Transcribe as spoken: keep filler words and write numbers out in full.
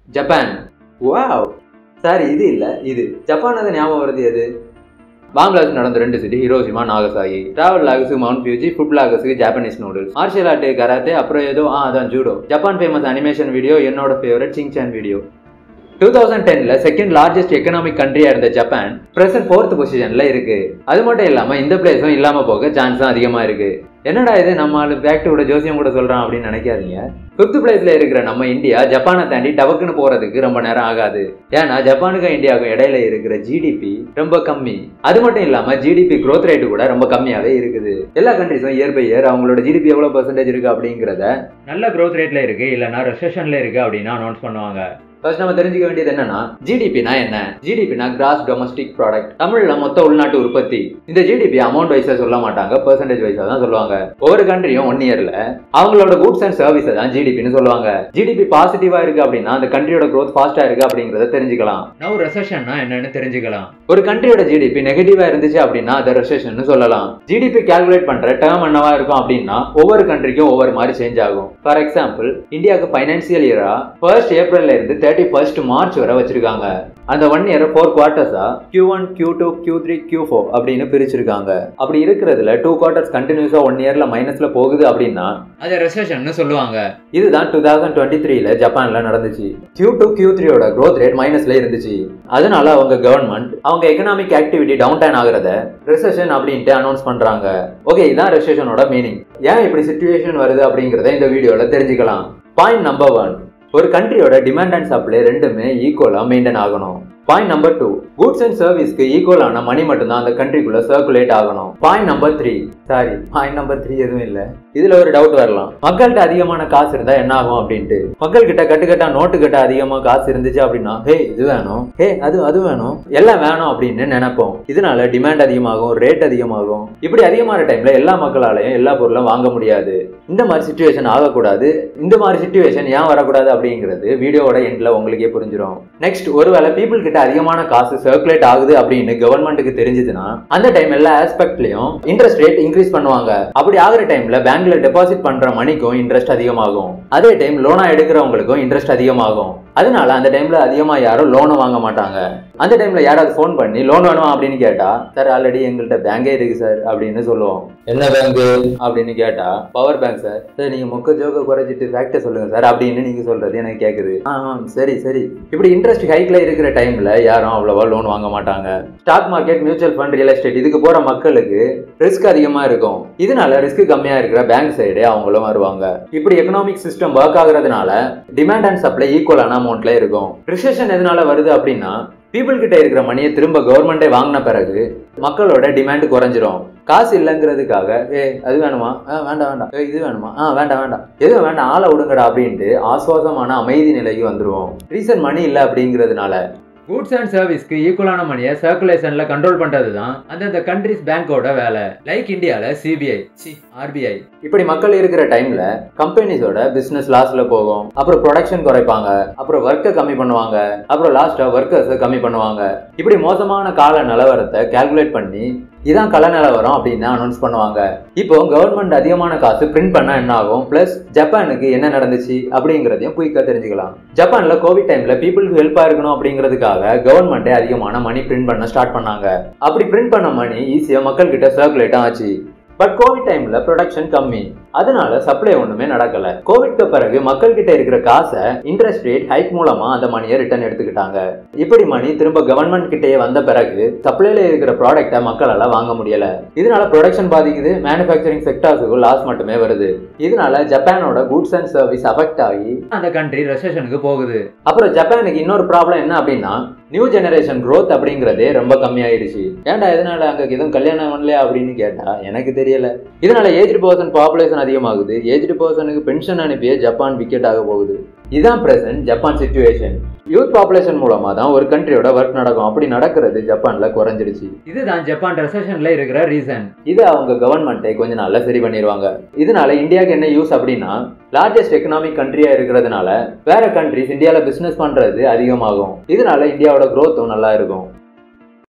Japan. Wow. Sorry, இது இல்ல, இது. ஜப்பான் அது ஞாபகம் வருது எது? பாங்கிலாதேஷ் நடந்த ரெண்டு சிட்டி, ஹிரோஷிமா, நாகசாகி. டிராவல் லாகஸுக்கு மவுண்ட் ஃபியூஜி, ஃபுட் லாகஸுக்கு Japanese noodles. Martial art karate, அப்புறம் ஏதோ ஆ அதான் judo. Japan famous animation video, என்னோட favourite Shinchan video. Two thousand டென்ல செகண்ட் லார்ஜஸ்ட் எக்கனாமிக் கண்ட்ரியா இருந்த ஜப்பான் பிரசன்ட் ஃபோர்த் பொசிஷன்ல இருக்கு. அது மட்டும் இல்லாம இந்த பிளேஸும் இல்லாம போக சான்ஸும் அதிகமா இருக்கு. என்னடா இது நம்ம பேக்டோட ஜோசியம் கூட சொல்றான் அப்படின்னு நினைக்காதீங்க. ஃபிஃப்த் பிளேஸ்ல இருக்கிற நம்ம இந்தியா ஜப்பானை தாண்டி டபக்குன்னு போறதுக்கு ரொம்ப நேரம் ஆகாது. ஏன்னா ஜப்பானுக்கும் இந்தியாவுக்கும் இடையில இருக்கிற ஜிடிபி ரொம்ப கம்மி. அது மட்டும் இல்லாம ஜிடிபி growth ரேட்டு கூட ரொம்ப கம்மியாவே இருக்குது. எல்லா கண்ட்ரிஸும் இயர் பை இயர் அவங்களோட ஜிடிபி எவ்வளவு பெர்சன்டேஜ் இருக்கு அப்படிங்கிறத நல்ல growth ரேட்ல இருக்கு இல்லைன்னா ரெசெஷன்ல இருக்கு அப்படின்னு அனௌன்ஸ் பண்ணுவாங்க. ஃபர்ஸ்ட் நம்ம தெரிஞ்சுக்க வேண்டியது என்னன்னா, ஜிடிபினா என்ன? ஜிடிபினா கிராஸ் டொமஸ்டிக் ப்ராடக்ட், தமிழ்ல மொத்த உள்நாட்டு உற்பத்தி. இந்த ஜிடிபி அமௌண்ட் வைஸா சொல்ல மாட்டாங்க, பெர்சன்டேஜ் வைஸா தான் சொல்லுவாங்க. ஒவ்வொரு கண்ட்ரியும் ஒன் இயர்ல அவங்களோட கூட்ஸ் அண்ட் சர்வீஸ் தான் ஜிடிபின்னு சொல்லுவாங்க. ஜிடிபி பாசிட்டிவா இருக்கு அப்படின்னா அந்த கண்ட்ரியோட growth ஃபாஸ்டா இருக்கு அப்படிங்கறத தெரிஞ்சுக்கலாம். நவ ரெசெஷன்னா என்னன்னு தெரிஞ்சுக்கலாம். ஒரு கண்ட்ரியோட ஜிடிபி நெகட்டிவா இருந்துச்சு அப்படின்னா அதை ரெசெஷன் சொல்லலாம். ஜிடிபி கால்குலேட் பண்ற டேர்ம் என்னவா இருக்கும் அப்படின்னா ஒவ்வொரு கண்ட்ரிக்கும் ஒவ்வொரு மாதிரி சேஞ்ச் ஆகும். ஃபார் எக்ஸாம்பிள், இந்தியாவுக்கு பைனான்சியல் இயரா ஃபர்ஸ்ட் ஏப்ரல்ல இருந்து தேர்ட்டி ஃபர்ஸ்ட் மார்ச் வரை வச்சிருக்காங்க. அந்த ஒன் இயர் ஃபோர் குவார்டர்ஸா Q one, Q two, Q three, Q four அப்படின்னு பிரிச்சிருக்காங்க. அப்படி இருக்கிறதுல டூ குவார்டர்ஸ் கண்டினியூஸா ஒன் இயர்ல மைனஸ்ல போகுது அப்படின்னா அதை ரெசெஷன் சொல்லுவாங்க. இதுதான் டூ தௌசண்ட் டுவெண்ட்டி த்ரீல ஜப்பான்ல நடந்துச்சு. கியூ டூ, கியூ த்ரீயோட growth ரேட் மைனஸ்ல இருந்துச்சு. அதனால அவங்க கவர்மெண்ட் அவங்க எக்கனாமிக் ஆக்டிவிட்டி டவுன் டைன் ஆகுறத ரெசெஷன் அப்படின்ட்டு அனௌன்ஸ் பண்றாங்க. ஓகே, இதான் ரெசெஷனோட மீனிங். ஏன் இப்படி சிச்சுவேஷன் வருது அப்படிங்கறத இந்த வீடியோல தெரிஞ்சுக்கலாம். பாயிண்ட் நம்பர் ஒன், ஒரு கண்ட்ரியோட டிமாண்ட் அண்ட் சப்ளை ரெண்டுமே ஈக்குவலா மெயின்டைன் ஆகணும். Point number two, goods and சர்வீஸ்க்கு ஈக்குவலான மணி மட்டும்தான் அந்த கண்ட்ரிக்குள்ள சர்க்குலேட் ஆகணும். Point number three, sorry point number three எதுவும் இல்ல. இதுல ஒரு டவுட் வரலாம், மக்கள்கிட்ட அதிகமான காசு இருந்தா என்ன ஆகும் அப்படின்ட்டு. மக்கள் கிட்ட கட்டுக்கட்டா நோட்டு கிட்ட அதிகமா காசு இருந்துச்சு அப்படின்னா ஹே இது வேணும், ஹே அது அது வேணும், எல்லாம் வேணும் அப்படின்னு நினைப்போம். இதனால டிமாண்ட் அதிகமாகும், ரேட் அதிகமாகும். இப்படி அதிகமான டைம்ல எல்லா மக்களாலையும் எல்லா பொருளும் வாங்க முடியாது. இந்த மாதிரி சிச்சுவேஷன் ஆகக்கூடாது. இந்த மாதிரி சிச்சுவேஷன் ஏன் வரக்கூடாது அப்படிங்கிறது வீடியோவோட எண்ட்ல உங்களுக்கே புரிஞ்சிடும். நெக்ஸ்ட், ஒருவேளை பீப்புள் கிட்ட அதிகமான காசு சர்க்குலேட் ஆகுது அப்படின்னு கவர்மெண்ட்டுக்கு தெரிஞ்சதுன்னா அந்த டைம் எல்லா ஆஸ்பெக்ட்லயும் இன்ட்ரெஸ்ட் ரேட் இன்க்ரீஸ் பண்ணுவாங்க. அப்படி ஆகிற டைம்ல பேங்க்ல டெபாசிட் பண்ற மணிக்கும் இன்ட்ரெஸ்ட் அதிகமாகும். அதே டைம் லோனா எடுக்கிறவங்களுக்கும் இன்ட்ரெஸ்ட் அதிகமாகும். அதனால அந்த டைம்ல அதிகமா யாரும் லோனும் வாங்க மாட்டாங்க. அந்த டைம்ல யாராவது ஃபோன் பண்ணி லோன் வேணுமா அப்படின்னு கேட்டா, சார் ஆல்ரெடி எங்கள்கிட்ட பேங்கே இருக்கு சார் அப்படின்னு சொல்லுவோம். என்ன பேங்க் அப்படின்னு கேட்டா, பவர் பேங்க் சார். சார் நீங்க மொக்க ஜோக்க குறைச்சிட்டு ஃபேக்டர் சொல்லுங்க சார் அப்படின்னு நீங்க சொல்றது எனக்கு கேக்குது. ஆ சரி சரி. இப்படி இன்ட்ரெஸ்ட் ஹைக்ல இருக்கிற டைம்ல யாரும் அவ்வளவா லோன் வாங்க மாட்டாங்க. Stock market, mutual fund, real estate இதுக்கு போற மக்களுக்கு ரிஸ்க் அதிகமா இருக்கும். இதனால ரிஸ்க் கம்மியா இருக்கிற பேங்க் சைடு அவங்களும் வருவாங்க. இப்படி எக்கனாமிக் சிஸ்டம் ஒர்க் ஆகுறதுனால டிமாண்ட் அண்ட் சப்ளை ஈக்குவலான அமௌண்ட்ல இருக்கும். ரிசெஷன் எதனால வருது அப்படின்னா பீப்புள் கிட்ட இருக்கிற மணியை திரும்ப கவர்மெண்டே வாங்கின பிறகு மக்களோட டிமாண்ட் குறைஞ்சிரும். காசு இல்லைங்கிறதுக்காக ஏ அது வேணுமா, வேண்டாம் வேண்டாம், இது வேணுமா, ஆ வேண்டாம் வேண்டாம், எதுவும் வேண்டாம், ஆளை விடுங்கடா அப்படின்ட்டு ஆசுவாசமான அமைதி நிலைக்கு வந்துருவோம். ரீசன் மணி இல்லை அப்படிங்கிறதுனால. கூட்ஸ் அண்ட் சர்வீஸ்க்கு ஈக்குவலான மணியை சர்க்குலேஷன்ல கண்ட்ரோல் பண்றது தான் அந்தந்த கண்ட்ரிஸ் பேங்கோட வேலை. லைக் இந்தியால சிபிஐ, ஆர்பிஐ. இப்படி மக்கள் இருக்கிற டைம்ல கம்பெனிஸோட பிசினஸ் லாஸ்ல போகும். அப்புறம் ப்ரொடக்ஷன் குறைப்பாங்க, அப்புறம் ஒர்க்கை கம்மி பண்ணுவாங்க, அப்புறம் லாஸ்டா ஒர்க்கர்ஸை கம்மி பண்ணுவாங்க. இப்படி மோசமான கால நிலவரத்தை கால்குலேட் பண்ணி இதான் கல நிலவரம் அப்படின்னு அனௌன்ஸ் பண்ணுவாங்க. இப்போ கவர்மெண்ட் அதிகமான காசு பிரிண்ட் பண்ணா என்ன ஆகும், பிளஸ் ஜப்பானுக்கு என்ன நடந்துச்சு அப்படிங்கிறதையும் குயிக்கா தெரிஞ்சுக்கலாம். ஜப்பான்ல கோவிட் டைம்ல பீப்புளுக்கு ஹெல்ப்பா இருக்கணும் அப்படிங்கிறதுக்காக கவர்மெண்டே அதிகமான மணி பிரிண்ட் பண்ண ஸ்டார்ட் பண்ணாங்க. அப்படி பிரிண்ட் பண்ண மணி ஈஸியா மக்கள் கிட்ட சர்க்குலேட் ஆச்சு. பட் கோவிட் டைம்ல ப்ரொடக்ஷன் கம்மி, அதனால சப்ளை ஒண்ணுமே நடக்கல. கோவிட்க்கு பிறகு மக்கள் கிட்ட இருக்கிற காசை இன்ட்ரெஸ்ட் ரேட் ஹைக் மூலமா அந்த மணியை ரிட்டர்ன் எடுத்துக்கிட்டாங்க. இப்படி மணி திரும்ப கவர்மெண்ட் கிட்டே வந்த பிறகு சப்ளைல இருக்கிற ப்ராடக்ட்டை மக்களால வாங்க முடியல. இதனால ப்ரொடக்ஷன் பாதிக்குது, மேனுஃபேக்சரிங் செக்டார்ஸுக்கு லாஸ் மட்டுமே வருது. இதனால ஜப்பானோட கூட்ஸ் அண்ட் சர்வீஸ் அஃபெக்ட் ஆகி அந்த கண்ட்ரி ரெசெஷனுக்கு போகுது. அப்புறம் ஜப்பானுக்கு இன்னொரு ப்ராப்ளம் என்ன அப்படின்னா நியூ ஜெனரேஷன் growth அப்படிங்கிறதே ரொம்ப கம்மியாயிருச்சு. ஏன்டா எதனால அங்க எதுவும் கல்யாணம் பண்ணலையா அப்படின்னு கேட்டா எனக்கு தெரியல. இதனால ஏஜ்டு பர்சன் பாப்புலேஷன் அதிகமாகுது. ஏஜ்டு பர்சனுக்கு பென்ஷன் அனுப்பிய ஜப்பான் விக்கெட் ஆக போகுது. இதுதான் present Japan situation. Youth population மூலமா தான் ஒரு கண்ட்ரியோட ஒர்க் நடக்கும். அப்படி நடக்கிறது ஜப்பான்ல குறைஞ்சிருச்சு. இதுதான் ஜப்பான் ரெசெஷன்ல இருக்கிற ரீசன். இது அவங்க கவர்மெண்ட்டை கொஞ்ச நாள்ல சரி பண்ணிடுவாங்க. இதனால இந்தியாவுக்கு என்ன யூஸ் அப்படின்னா லார்ஜஸ்ட் எக்கனாமிக் கண்ட்ரியா இருக்கிறதுனால வேற கண்ட்ரிஸ் இந்தியால பிசினஸ் பண்றது அதிகமாகும். இதனால இந்தியாவோட growthம் நல்லா இருக்கும்.